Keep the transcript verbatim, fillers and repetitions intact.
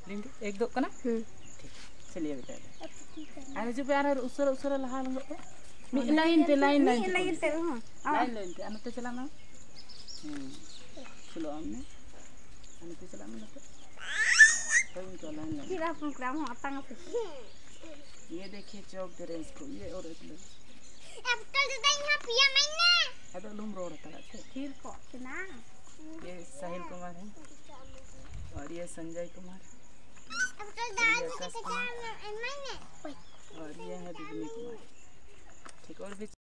link एक दो कना ठीक चलिए बेटा अरे जो प्यार उसर उसर लहा लंग पे लाइन पे लाइन लाइन लाइन पे हां लाइन लाइन पे अनते चला ना हम्म चलो हमने अनते चला ना तो इनको लाइन लाइन फिर अपन ग्राम हो आता है ये देखिए चौक दे रहे इसको ये और एक लोग अब तो देता यहां पिया मैंने अदो लूम रोड तला फिर को ना ये साहिल कुमार है और ये संजय कुमार अब तो दादी के काम मैंने और ये है बिजली कुमार ठीक और भी